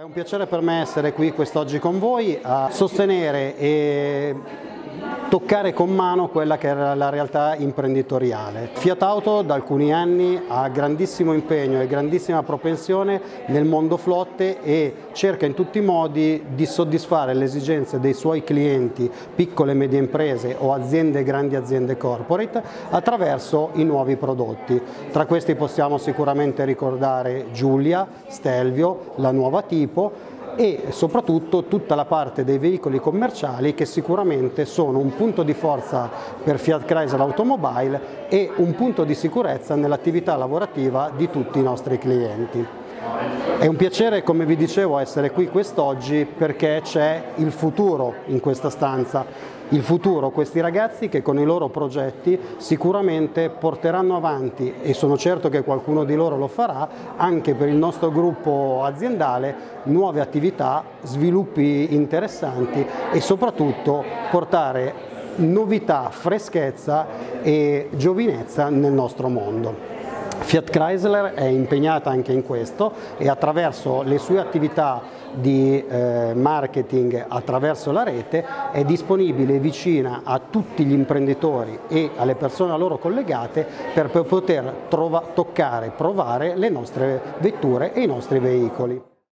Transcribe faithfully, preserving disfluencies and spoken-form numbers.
È un piacere per me essere qui quest'oggi con voi a sostenere e toccare con mano quella che era la realtà imprenditoriale. Fiat Auto da alcuni anni ha grandissimo impegno e grandissima propensione nel mondo flotte e cerca in tutti i modi di soddisfare le esigenze dei suoi clienti, piccole e medie imprese o aziende e grandi aziende corporate, attraverso i nuovi prodotti. Tra questi possiamo sicuramente ricordare Giulia, Stelvio, la nuova Tipo e soprattutto tutta la parte dei veicoli commerciali che sicuramente sono un punto di forza per Fiat Chrysler Automobile e un punto di sicurezza nell'attività lavorativa di tutti i nostri clienti. È un piacere, come vi dicevo, essere qui quest'oggi perché c'è il futuro in questa stanza. Il futuro, questi ragazzi che con i loro progetti sicuramente porteranno avanti, e sono certo che qualcuno di loro lo farà, anche per il nostro gruppo aziendale, nuove attività, sviluppi interessanti e soprattutto portare novità, freschezza e giovinezza nel nostro mondo. Fiat Chrysler è impegnata anche in questo e attraverso le sue attività di eh, marketing attraverso la rete è disponibile e vicina a tutti gli imprenditori e alle persone a loro collegate per poter toccare, provare le nostre vetture e i nostri veicoli.